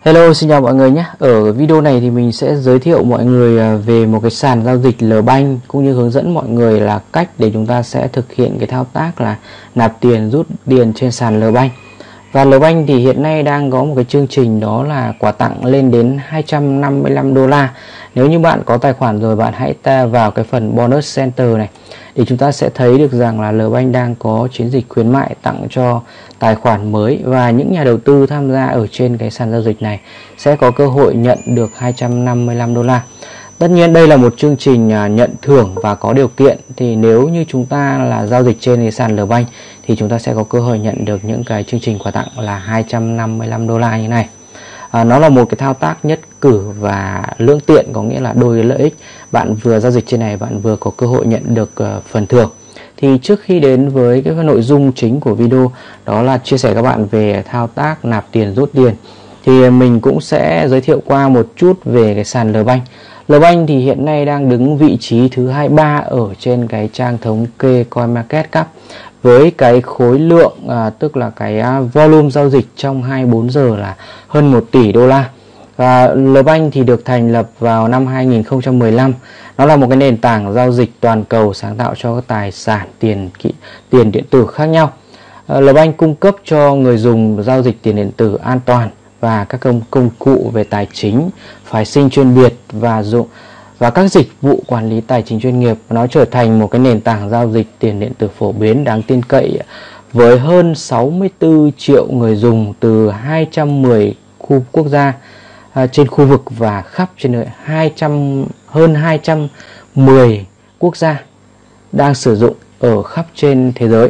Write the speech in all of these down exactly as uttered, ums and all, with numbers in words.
Hello, xin chào mọi người nhé. Ở video này thì mình sẽ giới thiệu mọi người về một cái sàn giao dịch Lbank cũng như hướng dẫn mọi người là cách để chúng ta sẽ thực hiện cái thao tác là nạp tiền, rút tiền trên sàn Lbank. Và Lbank thì hiện nay đang có một cái chương trình đó là quà tặng lên đến hai trăm năm mươi lăm đô la. Nếu như bạn có tài khoản rồi, bạn hãy ta vào cái phần Bonus Center này để chúng ta sẽ thấy được rằng là Lbank đang có chiến dịch khuyến mại tặng cho tài khoản mới, và những nhà đầu tư tham gia ở trên cái sàn giao dịch này sẽ có cơ hội nhận được hai trăm năm mươi lăm đô la. Tất nhiên đây là một chương trình nhận thưởng và có điều kiện, thì nếu như chúng ta là giao dịch trên cái sàn Lbank thì chúng ta sẽ có cơ hội nhận được những cái chương trình quà tặng là hai trăm năm mươi lăm đô la như này. À, nó là một cái thao tác nhất cử và lưỡng tiện, có nghĩa là đôi lợi ích. Bạn vừa giao dịch trên này, bạn vừa có cơ hội nhận được uh, phần thưởng. Thì trước khi đến với cái nội dung chính của video, đó là chia sẻ các bạn về thao tác nạp tiền, rút tiền, thì mình cũng sẽ giới thiệu qua một chút về cái sàn Lbank. Lbank thì hiện nay đang đứng vị trí thứ hai mươi ba ở trên cái trang thống kê CoinMarketCap với cái khối lượng à, tức là cái à, volume giao dịch trong hai mươi bốn giờ là hơn một tỷ đô la. Và Lbank thì được thành lập vào năm hai nghìn không trăm mười lăm. Nó là một cái nền tảng giao dịch toàn cầu sáng tạo cho các tài sản tiền tiền điện tử khác nhau. À, Lbank cung cấp cho người dùng giao dịch tiền điện tử an toàn và các công công cụ về tài chính, phái sinh chuyên biệt và dụng và các dịch vụ quản lý tài chính chuyên nghiệp. Nó trở thành một cái nền tảng giao dịch tiền điện tử phổ biến, đáng tin cậy với hơn sáu mươi tư triệu người dùng từ hai trăm mười khu quốc gia à, trên khu vực và khắp trên nơi hai trăm hơn hai trăm mười quốc gia đang sử dụng ở khắp trên thế giới.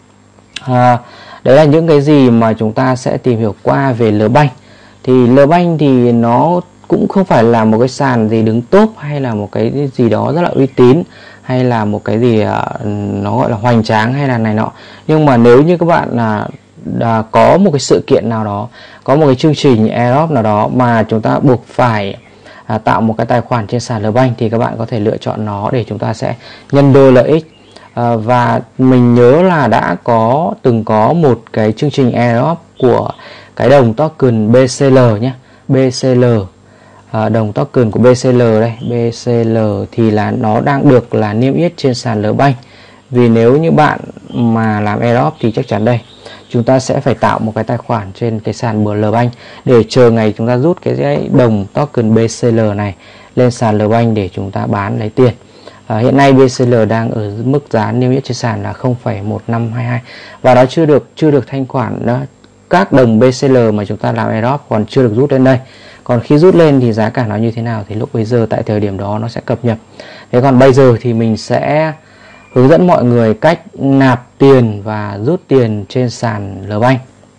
À, đấy là những cái gì mà chúng ta sẽ tìm hiểu qua về Lbank. Thì Lbank thì nó cũng không phải là một cái sàn gì đứng top hay là một cái gì đó rất là uy tín hay là một cái gì nó gọi là hoành tráng hay là này nọ. Nhưng mà nếu như các bạn là, là có một cái sự kiện nào đó, có một cái chương trình airdrop nào đó mà chúng ta buộc phải à, tạo một cái tài khoản trên sàn Lbank, thì các bạn có thể lựa chọn nó để chúng ta sẽ nhân đôi lợi ích. À, và mình nhớ là đã có từng có một cái chương trình airdrop của cái đồng token bê xê lờ nhé, bê xê lờ, à, đồng token của bê xê lờ đây, bê xê lờ thì là nó đang được là niêm yết trên sàn Lbank. Vì nếu như bạn mà làm airdrop thì chắc chắn đây chúng ta sẽ phải tạo một cái tài khoản trên cái sàn bờ Lbank để chờ ngày chúng ta rút cái đồng token bê xê lờ này lên sàn Lbank để chúng ta bán lấy tiền. À, hiện nay bê xê lờ đang ở mức giá niêm yết trên sàn là không phẩy một năm hai hai và nó chưa được chưa được thanh khoản đó. Các đồng bê xê lờ mà chúng ta làm airdrop còn chưa được rút lên đây. Còn khi rút lên thì giá cả nó như thế nào thì lúc bây giờ tại thời điểm đó nó sẽ cập nhật. Thế còn bây giờ thì mình sẽ hướng dẫn mọi người cách nạp tiền và rút tiền trên sàn Lbank.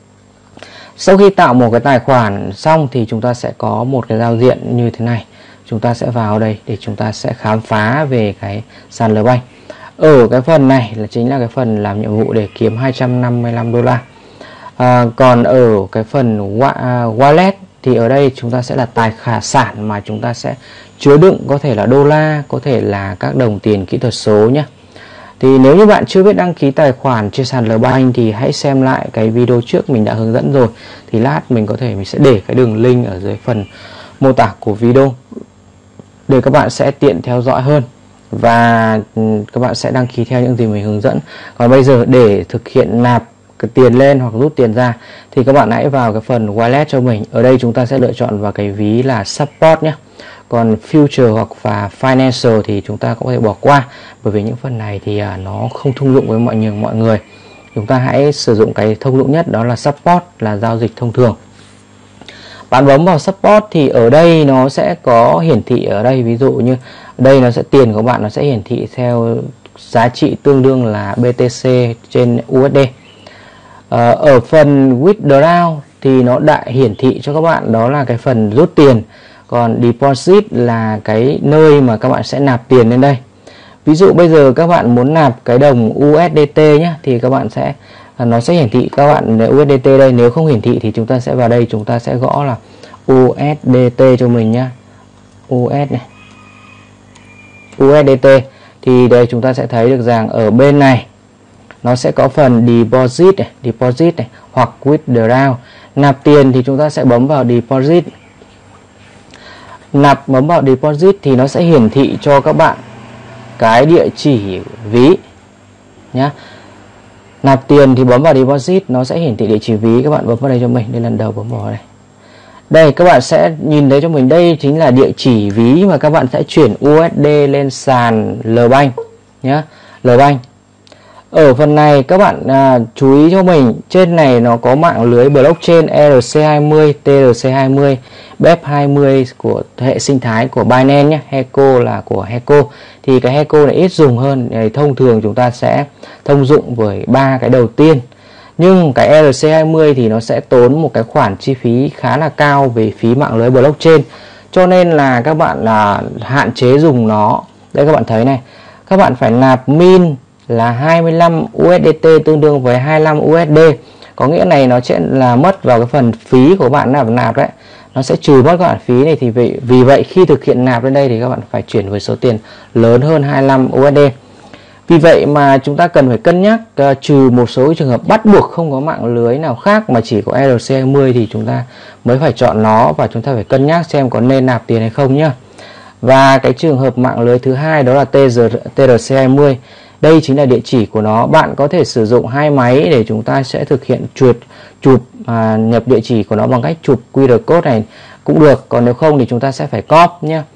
Sau khi tạo một cái tài khoản xong thì chúng ta sẽ có một cái giao diện như thế này. Chúng ta sẽ vào đây để chúng ta sẽ khám phá về cái sàn Lbank. Ở cái phần này là chính là cái phần làm nhiệm vụ để kiếm hai trăm năm mươi lăm đô la. À, còn ở cái phần wallet thì ở đây chúng ta sẽ là tài sản mà chúng ta sẽ chứa đựng, có thể là đô la, có thể là các đồng tiền kỹ thuật số nhé. Thì nếu như bạn chưa biết đăng ký tài khoản trên sàn Lbank thì hãy xem lại cái video trước mình đã hướng dẫn rồi. Thì lát mình có thể mình sẽ để cái đường link ở dưới phần mô tả của video để các bạn sẽ tiện theo dõi hơn và các bạn sẽ đăng ký theo những gì mình hướng dẫn. Còn bây giờ để thực hiện nạp cái tiền lên hoặc rút tiền ra thì các bạn hãy vào cái phần wallet cho mình. Ở đây chúng ta sẽ lựa chọn vào cái ví là support nhé. Còn future hoặc và financial thì chúng ta cũng có thể bỏ qua, bởi vì những phần này thì à, nó không thông dụng với mọi người mọi người. Chúng ta hãy sử dụng cái thông dụng nhất, đó là support, là giao dịch thông thường. Bạn bấm vào support thì ở đây nó sẽ có hiển thị ở đây, ví dụ như đây nó sẽ tiền của bạn nó sẽ hiển thị theo giá trị tương đương là bê tê xê trên u ét đê. À, ở phần withdraw thì nó đại hiển thị cho các bạn đó là cái phần rút tiền. Còn deposit là cái nơi mà các bạn sẽ nạp tiền lên đây. Ví dụ bây giờ các bạn muốn nạp cái đồng u ét đê tê nhé, thì các bạn sẽ nó sẽ hiển thị các bạn u ét đê tê đây. Nếu không hiển thị thì chúng ta sẽ vào đây, chúng ta sẽ gõ là u ét đê tê cho mình nhá. u ét này, u ét đê tê thì đây chúng ta sẽ thấy được rằng ở bên này nó sẽ có phần deposit này, deposit này hoặc withdraw. Nạp tiền thì chúng ta sẽ bấm vào Deposit. Nạp bấm vào Deposit thì nó sẽ hiển thị cho các bạn cái địa chỉ ví nhá. Nạp tiền thì bấm vào Deposit, nó sẽ hiển thị địa chỉ ví. Các bạn bấm vào đây cho mình. Đây lần đầu bấm vào đây. Đây các bạn sẽ nhìn thấy cho mình, đây chính là địa chỉ ví mà các bạn sẽ chuyển u ét đê lên sàn Lbank nhá, Lbank. Ở phần này các bạn à, chú ý cho mình, trên này nó có mạng lưới blockchain E R C hai mươi, T R C hai mươi, B E P hai mươi của hệ sinh thái của Binance nhé, Heco là của Heco. Thì cái Heco này ít dùng hơn, thông thường chúng ta sẽ thông dụng với ba cái đầu tiên. Nhưng cái E R C hai mươi thì nó sẽ tốn một cái khoản chi phí khá là cao về phí mạng lưới blockchain. Cho nên là các bạn là hạn chế dùng nó. Đây các bạn thấy này, các bạn phải nạp min là hai mươi lăm u ét đê tê tương đương với hai mươi lăm u ét đê. Có nghĩa này nó sẽ là mất vào cái phần phí của bạn nạp nạp đấy. Nó sẽ trừ mất các khoản phí này, thì vì, vì vậy khi thực hiện nạp lên đây thì các bạn phải chuyển với số tiền lớn hơn hai mươi lăm u ét đê. Vì vậy mà chúng ta cần phải cân nhắc, uh, trừ một số trường hợp bắt buộc không có mạng lưới nào khác mà chỉ có E R C hai mươi thì chúng ta mới phải chọn nó, và chúng ta phải cân nhắc xem có nên nạp tiền hay không nhá. Và cái trường hợp mạng lưới thứ hai đó là T R C hai mươi. Đây chính là địa chỉ của nó. Bạn có thể sử dụng hai máy để chúng ta sẽ thực hiện chuột chụp à, nhập địa chỉ của nó bằng cách chụp quy rờ code này cũng được. Còn nếu không thì chúng ta sẽ phải copy nhé.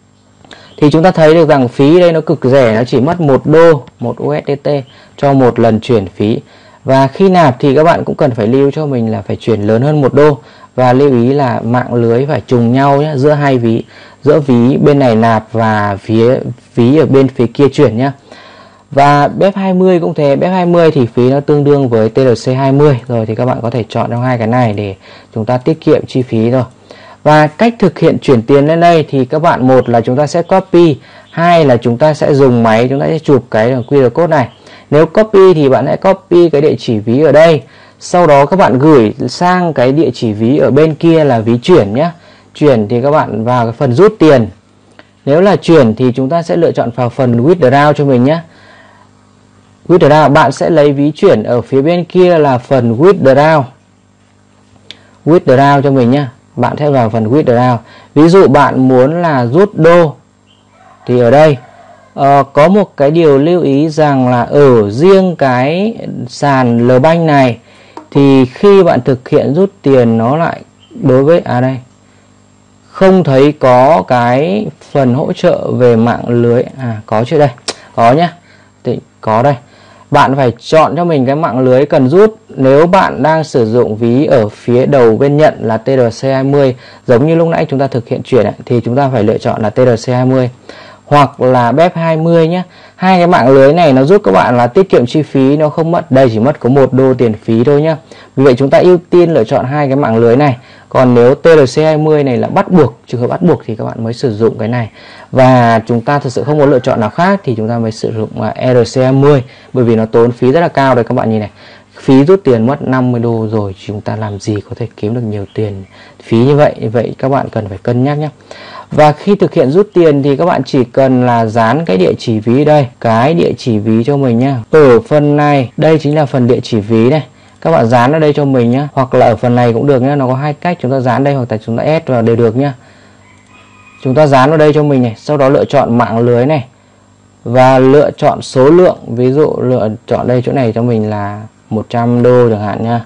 Thì chúng ta thấy được rằng phí đây nó cực rẻ, nó chỉ mất một đô, một u ét đê tê cho một lần chuyển phí. Và khi nạp thì các bạn cũng cần phải lưu cho mình là phải chuyển lớn hơn một đô. Và lưu ý là mạng lưới phải trùng nhau nhé, giữa hai ví, giữa ví bên này nạp và phía ví ở bên phía kia chuyển nhé. Và B E P hai mươi cũng thế, B E P hai mươi thì phí nó tương đương với T R C hai mươi rồi, thì các bạn có thể chọn trong hai cái này để chúng ta tiết kiệm chi phí rồi. Và cách thực hiện chuyển tiền lên đây thì các bạn, một là chúng ta sẽ copy, hai là chúng ta sẽ dùng máy, chúng ta sẽ chụp cái quy rờ code này. Nếu copy thì bạn hãy copy cái địa chỉ ví ở đây, sau đó các bạn gửi sang cái địa chỉ ví ở bên kia là ví chuyển nhé. Chuyển thì các bạn vào cái phần rút tiền. Nếu là chuyển thì chúng ta sẽ lựa chọn vào phần withdraw cho mình nhé. Withdraw, bạn sẽ lấy ví chuyển ở phía bên kia là phần withdraw. Withdraw cho mình nhé. Bạn sẽ vào phần withdraw. Ví dụ bạn muốn là rút đô thì ở đây uh, có một cái điều lưu ý rằng là ở riêng cái sàn Lbank này thì khi bạn thực hiện rút tiền nó lại đối với à đây không thấy có cái phần hỗ trợ về mạng lưới. À có chưa đây? Có nhá. Thì có đây. Bạn phải chọn cho mình cái mạng lưới cần rút. Nếu bạn đang sử dụng ví ở phía đầu bên nhận là T R C hai mươi, giống như lúc nãy chúng ta thực hiện chuyển ấy, thì chúng ta phải lựa chọn là T R C hai mươi hoặc là B E P hai mươi nhé. Hai cái mạng lưới này nó giúp các bạn là tiết kiệm chi phí, nó không mất, đây chỉ mất có một đô tiền phí thôi nhé. Vì vậy chúng ta ưu tiên lựa chọn hai cái mạng lưới này. Còn nếu T R C hai mươi này là bắt buộc, trường hợp bắt buộc thì các bạn mới sử dụng cái này. Và chúng ta thực sự không có lựa chọn nào khác thì chúng ta mới sử dụng E R C hai mươi, bởi vì nó tốn phí rất là cao. Đây các bạn nhìn này, phí rút tiền mất năm mươi đô rồi, chúng ta làm gì có thể kiếm được nhiều tiền phí như vậy. Vậy các bạn cần phải cân nhắc nhé. Và khi thực hiện rút tiền thì các bạn chỉ cần là dán cái địa chỉ ví đây, cái địa chỉ ví cho mình nhé. Ở phần này, đây chính là phần địa chỉ ví này. Các bạn dán ở đây cho mình nhé, hoặc là ở phần này cũng được nhé. Nó có hai cách, chúng ta dán đây hoặc là chúng ta ép vào đều được nhé. Chúng ta dán vào đây cho mình này, sau đó lựa chọn mạng lưới này và lựa chọn số lượng. Ví dụ lựa chọn đây chỗ này cho mình là một trăm đô chẳng hạn nha.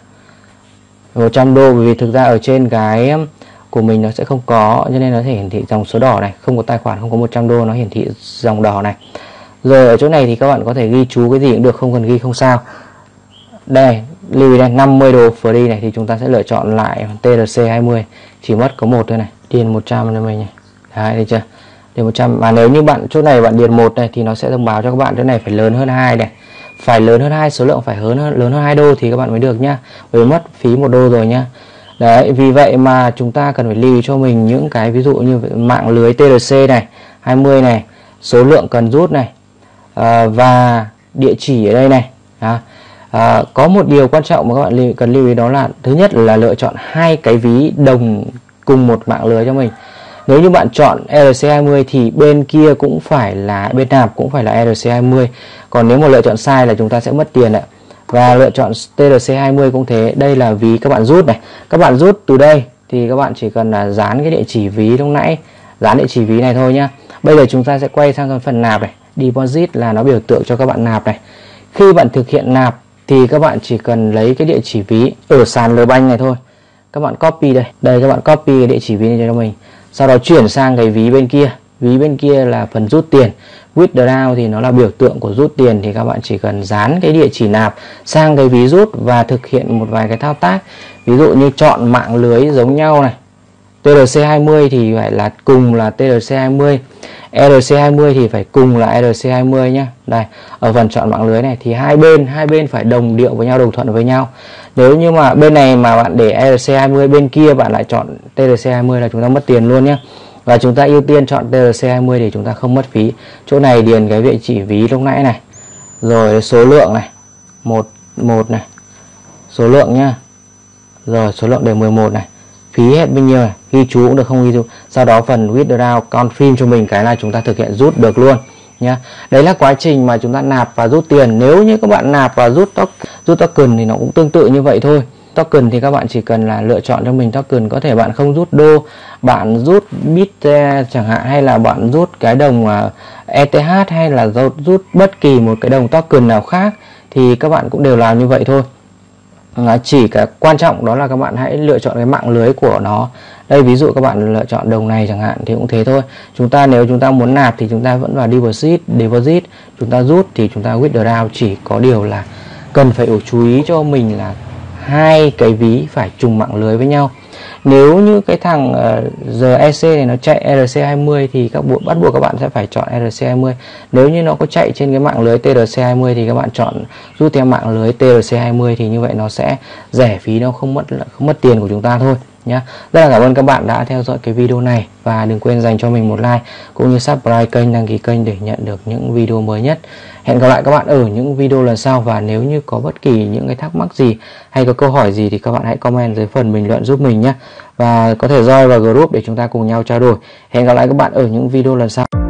một trăm đô, bởi vì thực ra ở trên cái của mình nó sẽ không có, cho nên nó thể hiển thị dòng số đỏ này, không có tài khoản, không có một trăm đô, nó hiển thị dòng đỏ này. Rồi ở chỗ này thì các bạn có thể ghi chú cái gì cũng được, không cần ghi không sao. Đây, lưu ý đây, năm mươi đô free này thì chúng ta sẽ lựa chọn lại T R C hai mươi, chỉ mất có một thôi này, điền một trăm cho mình này. Đấy, thấy chưa? Điền một trăm, mà nếu như bạn chỗ này bạn điền một này thì nó sẽ thông báo cho các bạn chỗ này phải lớn hơn hai này. Phải lớn hơn hai, số lượng phải lớn hơn lớn hơn hai đô thì các bạn mới được nhá. Bởi mất phí một đô rồi nhá. Đấy, vì vậy mà chúng ta cần phải lưu ý cho mình những cái ví dụ như mạng lưới T R C này, hai mươi này, số lượng cần rút này, à, và địa chỉ ở đây này. Đó. À, có một điều quan trọng mà các bạn cần lưu ý, đó là thứ nhất là lựa chọn hai cái ví đồng cùng một mạng lưới cho mình. Nếu như bạn chọn E R C hai mươi thì bên kia cũng phải là, bên nạp cũng phải là E R C hai mươi. Còn nếu mà lựa chọn sai là chúng ta sẽ mất tiền ạ. Và lựa chọn tê lờ xê hai mươi cũng thế. Đây là ví các bạn rút này. Các bạn rút từ đây thì các bạn chỉ cần là dán cái địa chỉ ví lúc nãy, dán địa chỉ ví này thôi nhá. Bây giờ chúng ta sẽ quay sang cái phần nạp này. Deposit là nó biểu tượng cho các bạn nạp này. Khi bạn thực hiện nạp thì các bạn chỉ cần lấy cái địa chỉ ví ở sàn Lbank này thôi. Các bạn copy đây. Đây các bạn copy cái địa chỉ ví này cho mình. Sau đó chuyển sang cái ví bên kia. Ví bên kia là phần rút tiền. Withdraw thì nó là biểu tượng của rút tiền, thì các bạn chỉ cần dán cái địa chỉ nạp sang cái ví rút và thực hiện một vài cái thao tác. Ví dụ như chọn mạng lưới giống nhau này. tê lờ xê hai mươi thì phải là cùng là tê lờ xê hai mươi, e rờ xê hai mươi thì phải cùng là e rờ xê hai mươi nhé. Đây, ở phần chọn mạng lưới này thì hai bên hai bên phải đồng điệu với nhau, đồng thuận với nhau. Nếu như mà bên này mà bạn để e rờ xê hai mươi, bên kia bạn lại chọn tê lờ xê hai mươi là chúng ta mất tiền luôn nhé. Và chúng ta ưu tiên chọn tê lờ xê hai mươi để chúng ta không mất phí. Chỗ này điền cái địa chỉ ví lúc nãy này. Rồi số lượng này, một một này. Số lượng nhá. Rồi số lượng để mười một này. Phí hết bao nhiêu này, ghi chú cũng được không ghi chú. Sau đó phần withdraw confirm cho mình cái là chúng ta thực hiện rút được luôn nhá. Đấy là quá trình mà chúng ta nạp và rút tiền. Nếu như các bạn nạp và rút token, rút token thì nó cũng tương tự như vậy thôi. Token thì các bạn chỉ cần là lựa chọn cho mình token. Có thể bạn không rút đô, bạn rút bit chẳng hạn, hay là bạn rút cái đồng e tê hát, hay là rút bất kỳ một cái đồng token nào khác thì các bạn cũng đều làm như vậy thôi. Chỉ cái quan trọng đó là các bạn hãy lựa chọn cái mạng lưới của nó. Đây ví dụ các bạn lựa chọn đồng này chẳng hạn thì cũng thế thôi. Chúng ta nếu chúng ta muốn nạp thì chúng ta vẫn vào deposit, deposit, chúng ta rút thì chúng ta withdraw. Chỉ có điều là cần phải chú ý cho mình là hai cái ví phải trùng mạng lưới với nhau. Nếu như cái thằng uh, rờ e xê này nó chạy e rờ xê hai mươi thì các bộ bắt buộc các bạn sẽ phải chọn e rờ xê hai mươi. Nếu như nó có chạy trên cái mạng lưới tê lờ xê hai mươi thì các bạn chọn rút theo mạng lưới tê lờ xê hai mươi, thì như vậy nó sẽ rẻ phí, nó không mất không mất tiền của chúng ta thôi nhá. Rất là cảm ơn các bạn đã theo dõi cái video này, và đừng quên dành cho mình một like cũng như subscribe kênh, đăng ký kênh để nhận được những video mới nhất. Hẹn gặp lại các bạn ở những video lần sau, và nếu như có bất kỳ những cái thắc mắc gì hay có câu hỏi gì thì các bạn hãy comment dưới phần bình luận giúp mình nhé, và có thể join vào group để chúng ta cùng nhau trao đổi. Hẹn gặp lại các bạn ở những video lần sau.